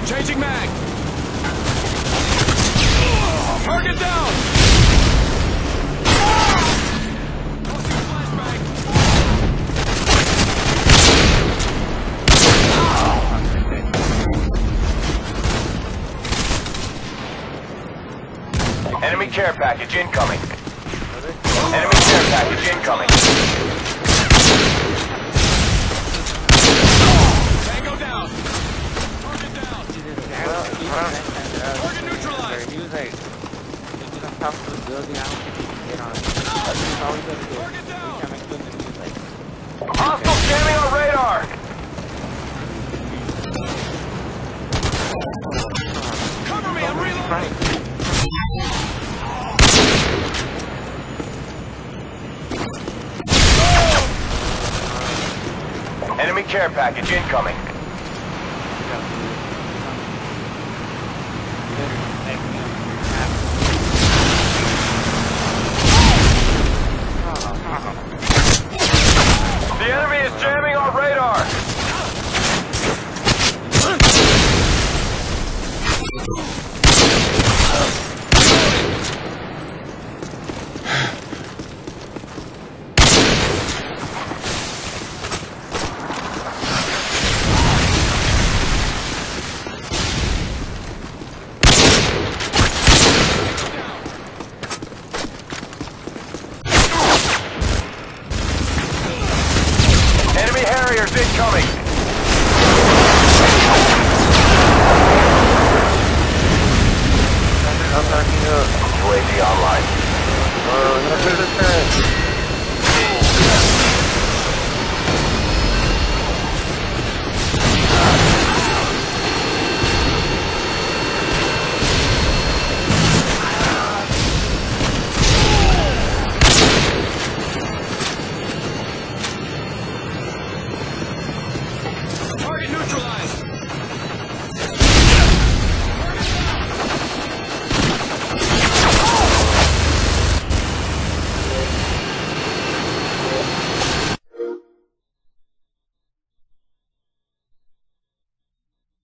Changing mag! Target down! Tossing flashbang! Enemy care package incoming. Enemy care package incoming. Tango down! Target down! Target neutralized! He was like, he was on top of the building, I don't think he can get on it. That's all he does is Target down! he was like, Hostile scanning our radar. Cover me, I'm reloading! Enemy care package incoming.